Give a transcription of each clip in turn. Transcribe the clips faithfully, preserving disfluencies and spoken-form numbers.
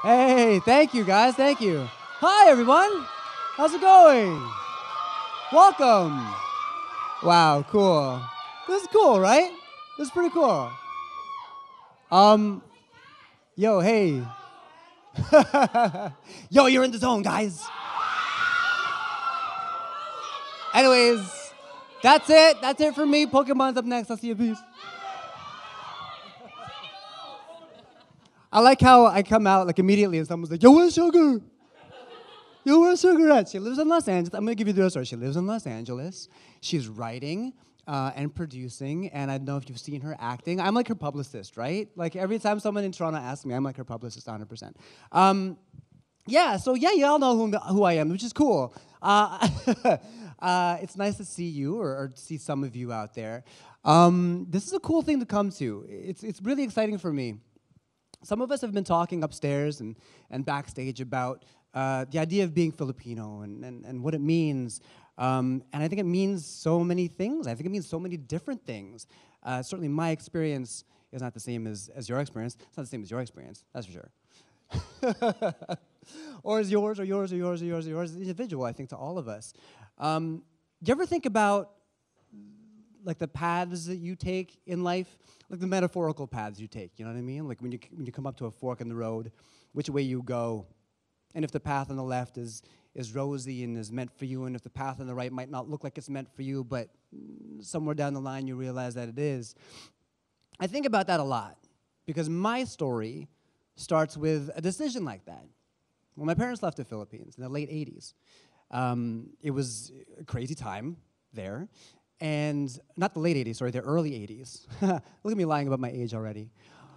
Hey, thank you guys, thank you. Hi everyone, how's it going? Welcome. Wow, cool. This is cool, right? This is pretty cool. Um, yo, hey. Yo, you're in the zone, guys. Anyways, that's it. That's it for me. Pokemon's up next. I'll see you. Peace. I like how I come out like immediately and someone's like, yo, where's Sugar? Yo, where's Sugar at? She lives in Los Angeles. I'm going to give you the real story. She lives in Los Angeles. She's writing uh, and producing, and I don't know if you've seen her acting. I'm like her publicist, right? Like every time someone in Toronto asks me, I'm like her publicist one hundred percent. Um, yeah, so yeah, y'all know who, who I am, which is cool. Uh, uh, it's nice to see you or, or see some of you out there. Um, this is a cool thing to come to. It's, it's really exciting for me. Some of us have been talking upstairs and, and backstage about uh, the idea of being Filipino and, and, and what it means. Um, and I think it means so many things. I think it means so many different things. Uh, certainly my experience is not the same as, as your experience. It's not the same as your experience, that's for sure. Or as yours, or yours, or yours, or yours, or yours, individual, I think, to all of us. Um, do you ever think about like the paths that you take in life? Like the metaphorical paths you take, you know what I mean? Like when you, when you come up to a fork in the road, which way you go. And if the path on the left is, is rosy and is meant for you, and if the path on the right might not look like it's meant for you, but somewhere down the line you realize that it is. I think about that a lot, because my story starts with a decision like that. When my parents left the Philippines in the late eighties, um, it was a crazy time there. And not the late eighties, sorry, the early eighties. Look at me lying about my age already.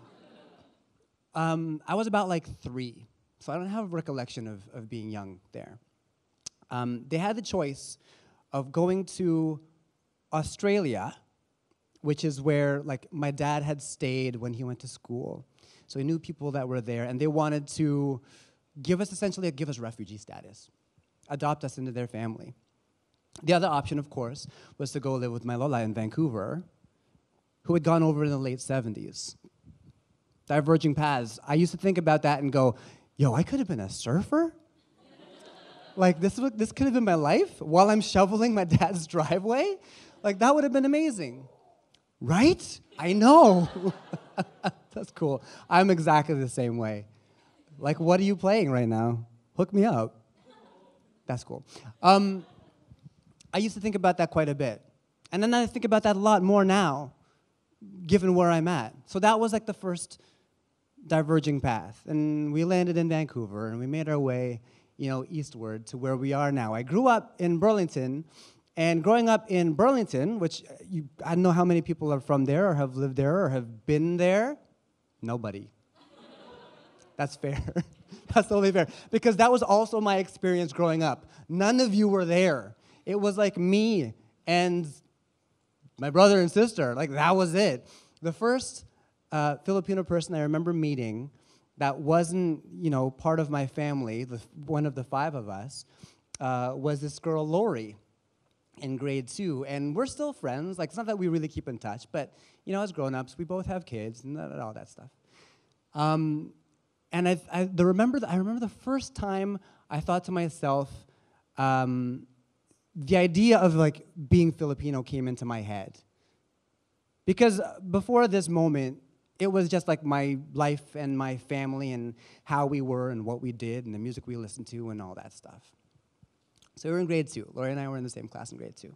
Um, I was about like three, so I don't have a recollection of, of being young there. Um, they had the choice of going to Australia, which is where like my dad had stayed when he went to school. So he knew people that were there, and they wanted to give us essentially, give us refugee status, adopt us into their family. The other option, of course, was to go live with my lola in Vancouver, who had gone over in the late seventies. Diverging paths. I used to think about that and go, yo, I could have been a surfer? Like, this, this could have been my life while I'm shoveling my dad's driveway? Like, that would have been amazing. Right? I know. That's cool. I'm exactly the same way. Like, what are you playing right now? Hook me up. That's cool. Um, I used to think about that quite a bit. And then I think about that a lot more now, given where I'm at. So that was like the first diverging path. And we landed in Vancouver, and we made our way, you know, eastward to where we are now. I grew up in Burlington, and growing up in Burlington, which you, I don't know how many people are from there or have lived there or have been there. Nobody. That's fair. That's totally fair. Because that was also my experience growing up. None of you were there. It was like me and my brother and sister. Like, that was it. The first uh, Filipino person I remember meeting that wasn't, you know, part of my family, the, one of the five of us, uh, was this girl, Lori, in grade two. And we're still friends. Like, it's not that we really keep in touch, but, you know, as grown-ups, we both have kids and all that stuff. Um, and I, I, the remember the, I remember the first time I thought to myself, um, the idea of like being Filipino came into my head. Because before this moment, it was just like my life and my family and how we were and what we did and the music we listened to and all that stuff. So we were in grade two. Lori and I were in the same class in grade two.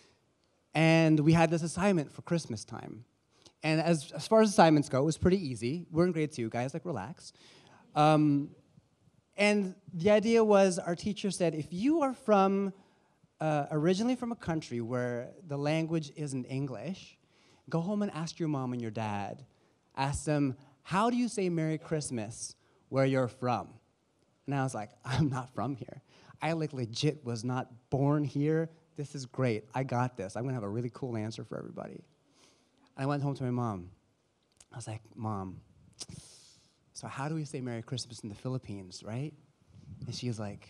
And we had this assignment for Christmas time. And as, as far as assignments go, it was pretty easy. We're in grade two, guys, like relax. Um, and the idea was our teacher said, if you are from Uh, originally from a country where the language isn't English, go home and ask your mom and your dad. Ask them, how do you say Merry Christmas where you're from? And I was like, I'm not from here. I like legit was not born here. This is great. I got this. I'm going to have a really cool answer for everybody. And I went home to my mom. I was like, Mom, so how do we say Merry Christmas in the Philippines, right? And she was like,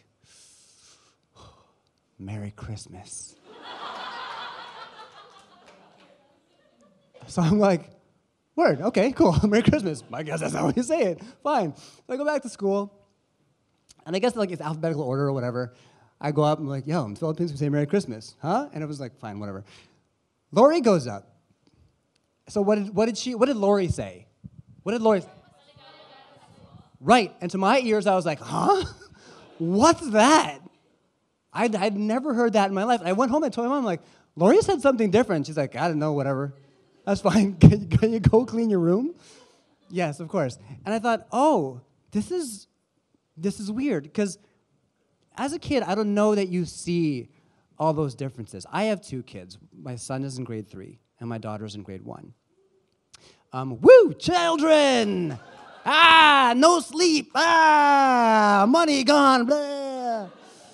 Merry Christmas. So I'm like, Word, okay, cool. Merry Christmas. I guess that's how we say it. Fine. So I go back to school, and I guess like it's alphabetical order or whatever. I go up and I'm like, yo, in Philippines we say Merry Christmas, huh? And it was like, fine, whatever. Lori goes up. So what did what did she what did Lori say? What did Lori say? Right. And to my ears, I was like, huh? What's that? I'd, I'd never heard that in my life. I went home and told my mom, I'm like, Lori said something different. She's like, I don't know, whatever. That's fine. Can, can you go clean your room? Yes, of course. And I thought, oh, this is this is weird. Because as a kid, I don't know that you see all those differences. I have two kids. My son is in grade three, and my daughter's in grade one. Um, woo, children! Ah, no sleep. Ah, money gone. Blah.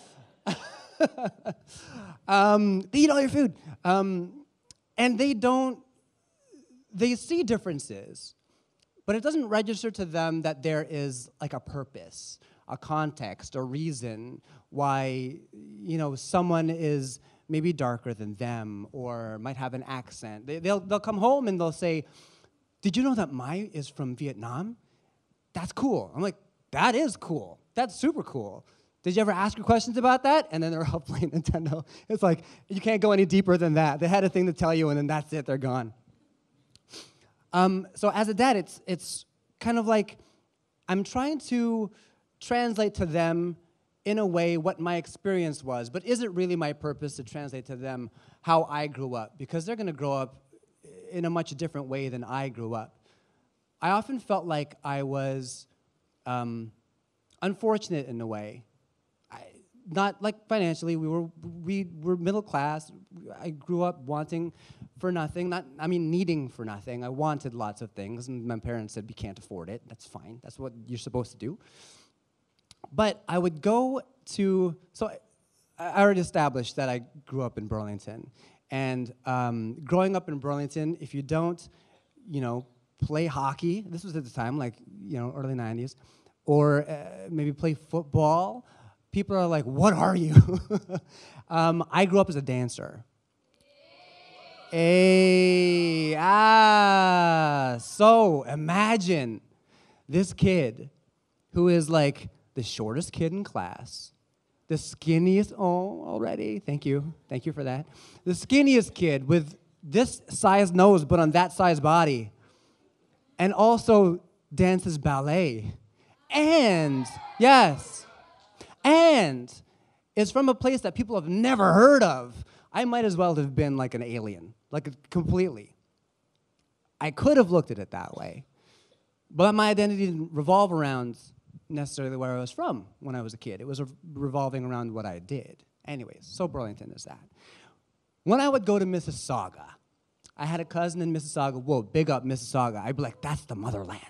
um, they eat all your food. Um, and they don't, they see differences, but it doesn't register to them that there is like a purpose, a context, a reason why, you know, someone is maybe darker than them or might have an accent. They, they'll, they'll come home and they'll say, did you know that Mai is from Vietnam? That's cool. I'm like, that is cool. That's super cool. Did you ever ask her questions about that? And then they're all playing Nintendo. It's like, you can't go any deeper than that. They had a thing to tell you, and then that's it. They're gone. Um, so as a dad, it's, it's kind of like I'm trying to translate to them in a way what my experience was, but is it really my purpose to translate to them how I grew up? Because they're going to grow up in a much different way than I grew up. I often felt like I was um, unfortunate in a way. I, not like financially, we were we were middle class. I grew up wanting for nothing. Not I mean needing for nothing. I wanted lots of things, and my parents said we can't afford it. That's fine. That's what you're supposed to do. But I would go to so I, I already established that I grew up in Burlington, and um, growing up in Burlington, if you don't, you know, play hockey, this was at the time, like, you know, early nineties, or uh, maybe play football, people are like, what are you? um, I grew up as a dancer. Hey, ah, so imagine this kid who is like the shortest kid in class, the skinniest, oh, already, thank you, thank you for that, the skinniest kid with this size nose but on that size body, and also dances ballet. And, yes, and is from a place that people have never heard of. I might as well have been like an alien, like a, completely. I could have looked at it that way, but my identity didn't revolve around necessarily where I was from when I was a kid. It was re- revolving around what I did. Anyways, so Burlington is that. When I would go to Mississauga, I had a cousin in Mississauga. Whoa, big up Mississauga. I'd be like, that's the motherland.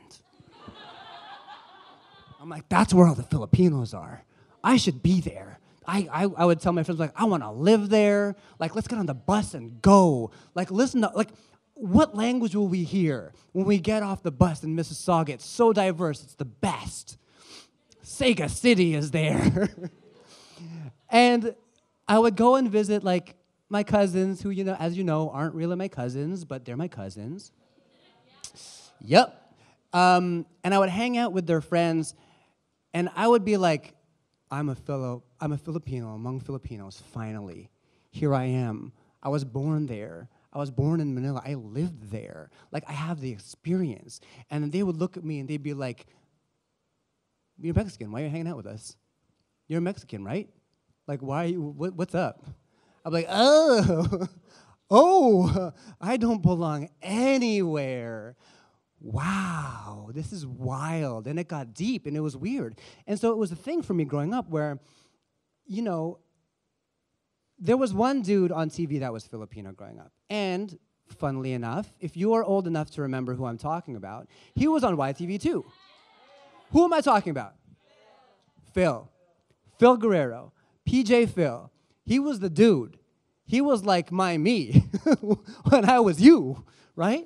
I'm like, that's where all the Filipinos are. I should be there. I, I, I would tell my friends, like, I want to live there. Like, let's get on the bus and go. Like, listen to, like, what language will we hear when we get off the bus in Mississauga? It's so diverse. It's the best. Sega City is there. And I would go and visit, like, my cousins who, you know, as you know, aren't really my cousins, but they're my cousins. Yep. Um, and I would hang out with their friends, and I would be like, I'm a Filo- I'm a Filipino among Filipinos, finally. Here I am. I was born there. I was born in Manila. I lived there. Like, I have the experience. And then they would look at me, and they'd be like, you're Mexican. Why are you hanging out with us? You're Mexican, right? Like, why are you, what, what's up? I'm like, oh, oh, I don't belong anywhere. Wow, this is wild. And it got deep, and it was weird. And so it was a thing for me growing up where, you know, there was one dude on T V that was Filipino growing up. And, funnily enough, if you are old enough to remember who I'm talking about, he was on Y T V too. Who am I talking about? Phil. Phil Guerrero. P J Phil. He was the dude. He was like my me when I was you, right?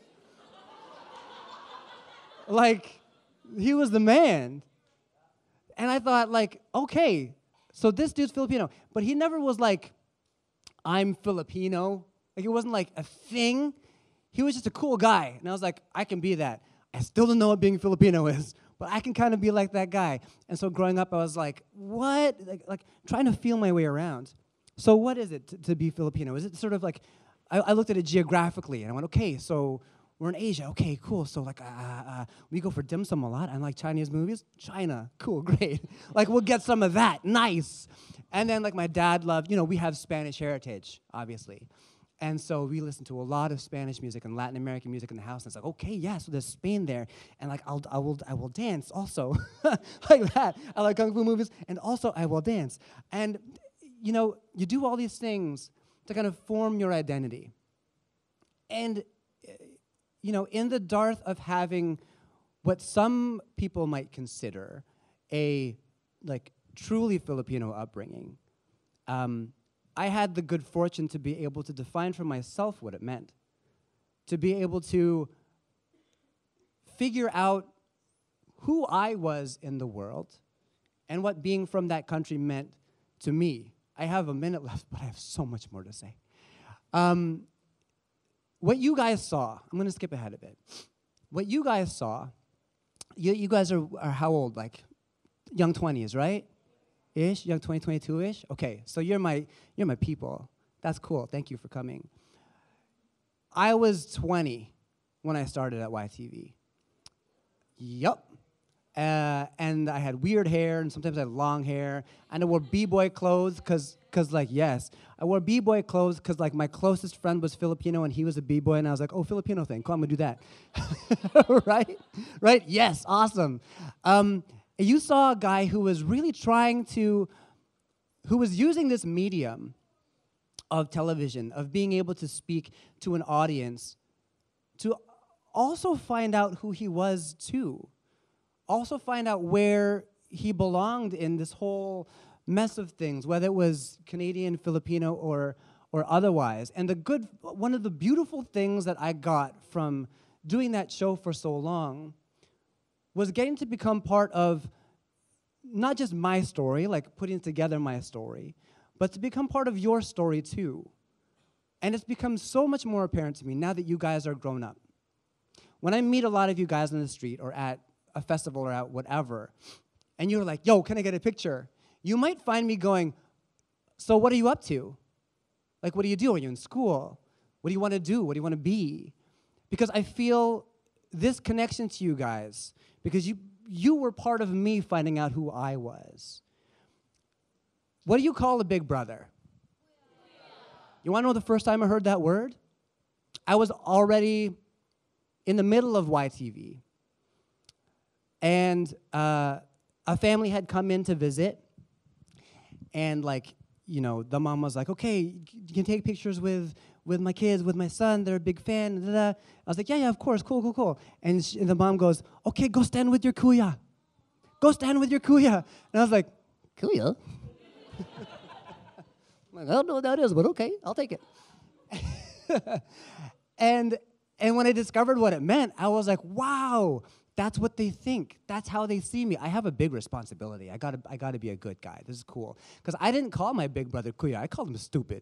Like, he was the man. And I thought, like, okay, so this dude's Filipino. But he never was like, I'm Filipino. Like, it wasn't like a thing. he was just a cool guy. And I was like, I can be that. I still don't know what being Filipino is, but I can kind of be like that guy. And so growing up, I was like, what? Like, like trying to feel my way around. So what is it to, to be Filipino? Is it sort of like, I, I looked at it geographically, and I went, okay, so we're in Asia. Okay, cool. So like, uh, uh, we go for dim sum a lot. I like Chinese movies. China, cool, great. Like, we'll get some of that, nice. And then like my dad loved, you know, we have Spanish heritage, obviously. And so we listen to a lot of Spanish music and Latin American music in the house. And it's like, okay, yeah, so there's Spain there. And like, I'll, I will, I will dance also, like that. I like kung fu movies, and also I will dance. And you know, you do all these things to kind of form your identity. And you know, in the dearth of having what some people might consider a like truly Filipino upbringing, um, I had the good fortune to be able to define for myself what it meant, to be able to figure out who I was in the world and what being from that country meant to me. I have a minute left, but I have so much more to say. Um, what you guys saw, I'm going to skip ahead a bit. What you guys saw, you, you guys are, are how old? Like young twenties, right? Ish, young twenty, twenty-two-ish? Okay, so you're my, you're my people. That's cool. Thank you for coming. I was twenty when I started at Y T V. Yup. Uh, and I had weird hair, and sometimes I had long hair. And I wore b-boy clothes, because, cause like, yes. I wore b-boy clothes because, like, my closest friend was Filipino, and he was a b-boy, and I was like, oh, Filipino thing. Cool, I'm going to do that. Right? Right? Yes, awesome. Um, you saw a guy who was really trying to, who was using this medium of television, of being able to speak to an audience, to also find out who he was, too. Also find out where he belonged in this whole mess of things, whether it was Canadian, Filipino, or or otherwise. And the good, one of the beautiful things that I got from doing that show for so long was getting to become part of not just my story, like putting together my story, but to become part of your story too. And it's become so much more apparent to me now that you guys are grown up. When I meet a lot of you guys on the street or at a festival or at whatever, and you're like, yo, can I get a picture? You might find me going, so what are you up to? Like, what do you do? Are you in school? What do you want to do? What do you want to be? Because I feel this connection to you guys, because you, you were part of me finding out who I was. What do you call a big brother? You want to know the first time I heard that word? I was already in the middle of Y T V. And uh, a family had come in to visit, and like, you know, the mom was like, okay, you can take pictures with, with my kids, with my son, they're a big fan, da, da, da. I was like, yeah, yeah, of course, cool, cool, cool. And, she, and the mom goes, okay, go stand with your kuya. Go stand with your kuya. And I was like, kuya? I don't know what that is, but okay, I'll take it. and, and when I discovered what it meant, I was like, wow, that's what they think. That's how they see me. I have a big responsibility. I gotta, I gotta be a good guy. This is cool. Because I didn't call my big brother Kuya. I called him stupid.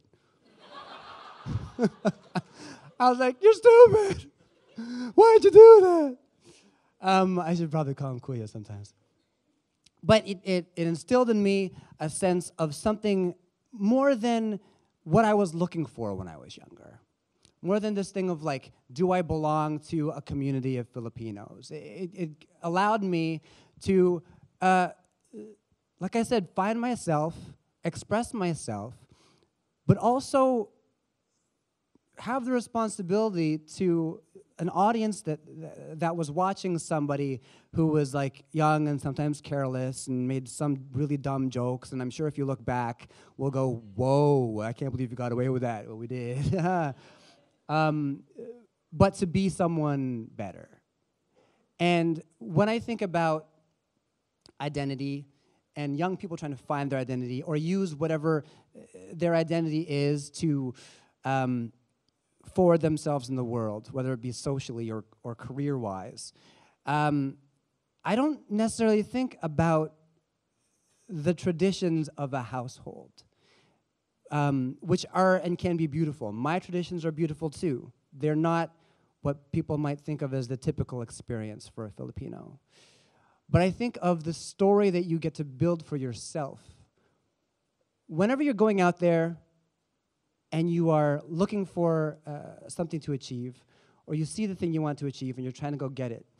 I was like, you're stupid. Why'd you do that? Um, I should probably call him Kuya sometimes. But it, it, it instilled in me a sense of something more than what I was looking for when I was younger. More than this thing of like, do I belong to a community of Filipinos? It, it allowed me to, uh, like I said, find myself, express myself, but also have the responsibility to an audience that that was watching somebody who was like young and sometimes careless and made some really dumb jokes. And I'm sure if you look back, we'll go, whoa, I can't believe you got away with that. Well, we did. Um, but to be someone better. And when I think about identity and young people trying to find their identity or use whatever their identity is to um, forward themselves in the world, whether it be socially or, or career-wise, um, I don't necessarily think about the traditions of a household. Um, which are and can be beautiful. My traditions are beautiful too. They're not what people might think of as the typical experience for a Filipino. But I think of the story that you get to build for yourself. Whenever you're going out there and you are looking for uh, something to achieve, or you see the thing you want to achieve and you're trying to go get it,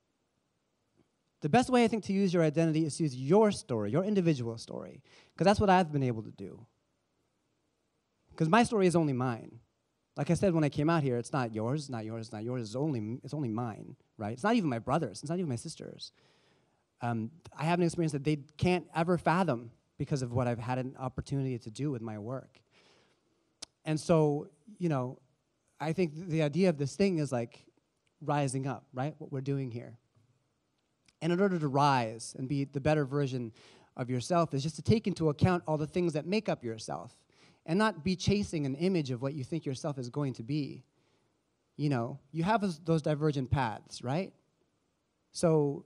the best way, I think, to use your identity is to use your story, your individual story, because that's what I've been able to do. Because my story is only mine. Like I said when I came out here, it's not yours, not yours, not yours, it's only, it's only mine, right? It's not even my brothers, it's not even my sisters. Um, I have an experience that they can't ever fathom because of what I've had an opportunity to do with my work. And so, you know, I think th- the idea of this thing is like rising up, right? What we're doing here. And in order to rise and be the better version of yourself is just to take into account all the things that make up yourself and not be chasing an image of what you think yourself is going to be. You know, you have those, those divergent paths, right? So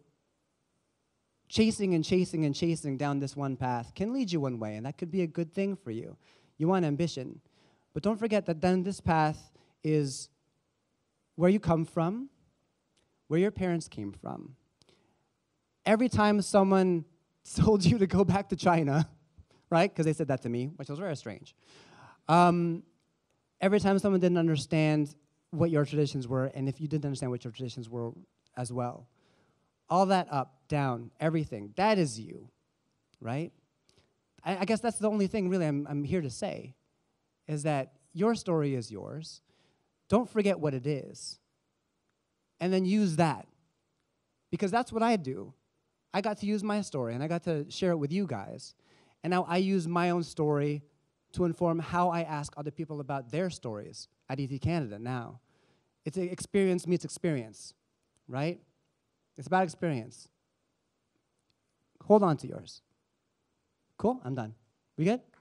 chasing and chasing and chasing down this one path can lead you one way, and that could be a good thing for you. You want ambition. But don't forget that then this path is where you come from, where your parents came from. Every time someone told you to go back to China, right, because they said that to me, which was very strange. Um, every time someone didn't understand what your traditions were, and if you didn't understand what your traditions were as well, all that up, down, everything, that is you, right? I, I guess that's the only thing really I'm, I'm here to say, is that your story is yours. Don't forget what it is. And then use that. Because that's what I do. I got to use my story, and I got to share it with you guys. And now I use my own story to inform how I ask other people about their stories at E T Canada now. It's a experience meets experience, right? It's about experience. Hold on to yours. Cool? I'm done. We good?